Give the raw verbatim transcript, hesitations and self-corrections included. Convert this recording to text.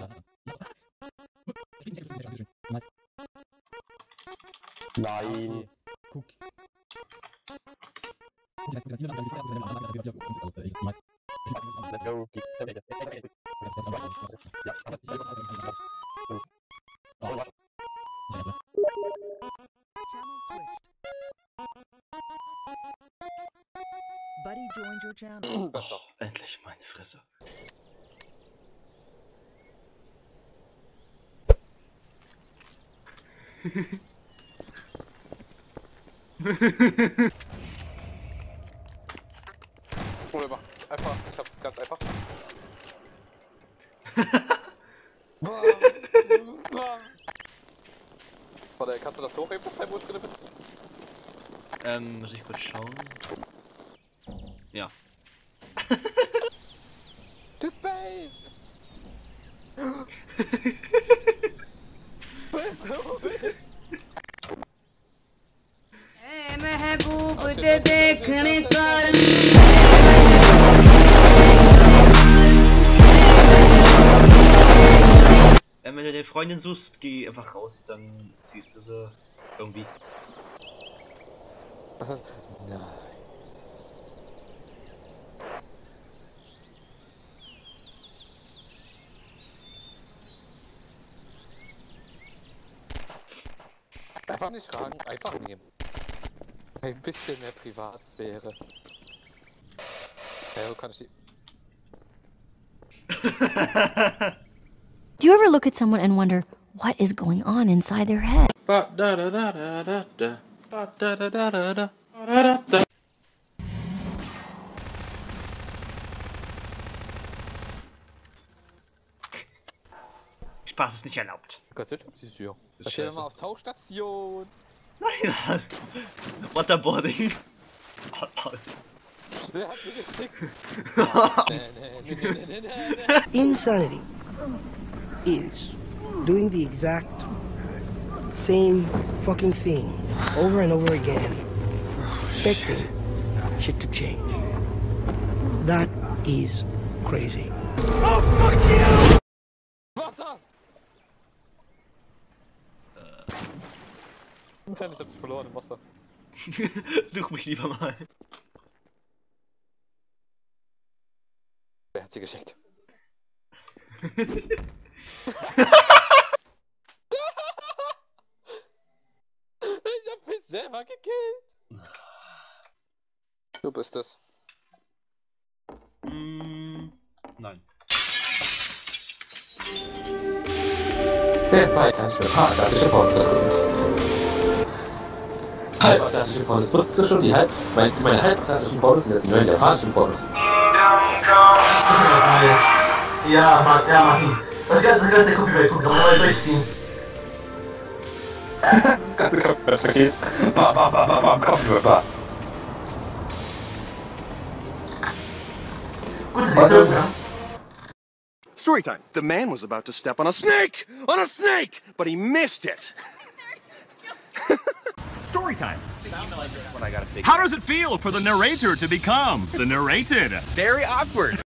Nein. Guck. Let's go. Buddy joined your channel. Oh, endlich meine Fresse. Wunderbar. Einfach, ich hab's ganz einfach. Warte, kannst du das hochheben, das Teil, wo ich drin bin? Ähm, muss ich kurz schauen. Ja. To space! Ähm, wenn du deine Freundin suchst, geh einfach raus, dann ziehst du sie irgendwie. Nein. Einfach nicht fragen, einfach nehmen. Ein bisschen mehr Privatsphäre. Ja, so kann ich die... Do you ever look at someone and wonder what is going on inside their head? Spaß ist nicht erlaubt. Gott sei Dank, sie ist hier. Das steht mal auf Tauchstation. Nein, Waterboarding. Wer hat mir geschickt? Insanity is doing the exact same fucking thing over and over again, expecting shit to change. That is crazy. Oh, fuck you! Wasser! Ich hab mich verloren im Wasser. Such mich lieber mal. Wer hat sie geschickt? Ich hab mich selber gekillt. Du bist es. Mm, nein. Hierbei kann ich mir asiatische Pommes erkunden. Halbasiatische Pommes. Wusstest du schon, die halb, meine, meine halbasiatischen Pommes sind jetzt die neuen japanischen Pommes. Ja, Mann, ja, Martin. Das ganze, ganze Copyright-Programm wollen wir durchziehen. Das ganze Copyright-Paket. Bam, bam, bam, bam, bam, Copyright, bam. Gut, dass ich so, ja. Storytime. The man was about to step on a snake! On a snake! But he missed it! Storytime. How does it feel for the narrator to become the narrated? Very awkward.